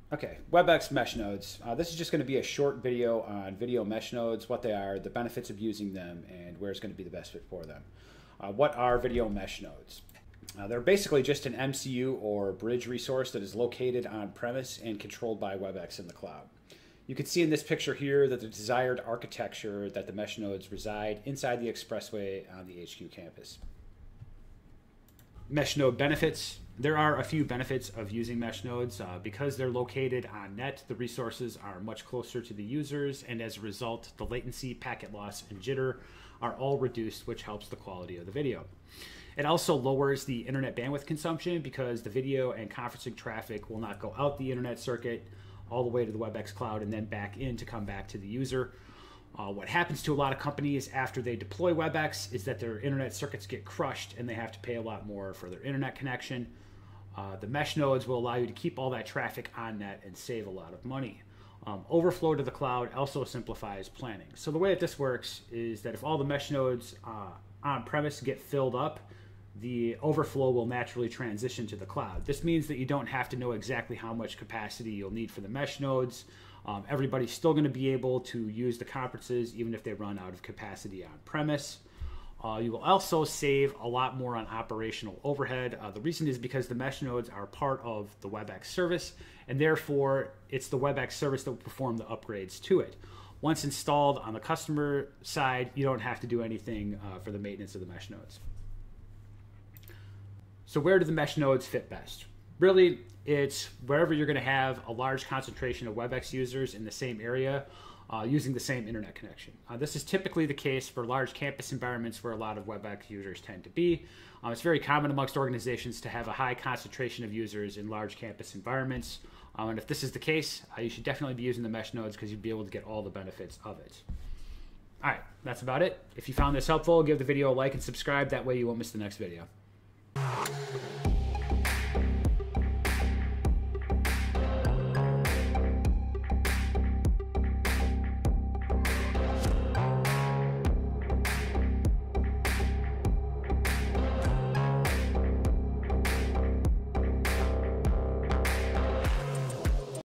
Okay, WebEx Mesh Nodes. This is just going to be a short video on video mesh nodes, what they are, the benefits of using them, and where it's going to be the best fit for them. What are video mesh nodes? They're basically just an MCU or bridge resource that is located on premise and controlled by WebEx in the cloud. You can see in this picture here that the desired architecture that the mesh nodes reside inside the expressway on the HQ campus. Mesh node benefits. There are a few benefits of using mesh nodes. Because they're located on net, the resources are much closer to the users, and as a result, the latency, packet loss, and jitter are all reduced, which helps the quality of the video. It also lowers the internet bandwidth consumption because the video and conferencing traffic will not go out the internet circuit all the way to the WebEx cloud and then back in to come back to the user. What happens to a lot of companies after they deploy WebEx is that their internet circuits get crushed and they have to pay a lot more for their internet connection. The mesh nodes will allow you to keep all that traffic on net and save a lot of money. Overflow to the cloud also simplifies planning. So the way that this works is that if all the mesh nodes on premise get filled up, the overflow will naturally transition to the cloud. This means that you don't have to know exactly how much capacity you'll need for the mesh nodes. Everybody's still going to be able to use the conferences even if they run out of capacity on premise. You will also save a lot more on operational overhead. The reason is because the mesh nodes are part of the WebEx service, and therefore it's the WebEx service that will perform the upgrades to it. Once installed on the customer side, you don't have to do anything for the maintenance of the mesh nodes. So where do the mesh nodes fit best? Really, it's wherever you're going to have a large concentration of WebEx users in the same area using the same internet connection. This is typically the case for large campus environments where a lot of WebEx users tend to be. It's very common amongst organizations to have a high concentration of users in large campus environments. And if this is the case, you should definitely be using the mesh nodes because you'd be able to get all the benefits of it. All right, that's about it. If you found this helpful, give the video a like and subscribe. That way you won't miss the next video.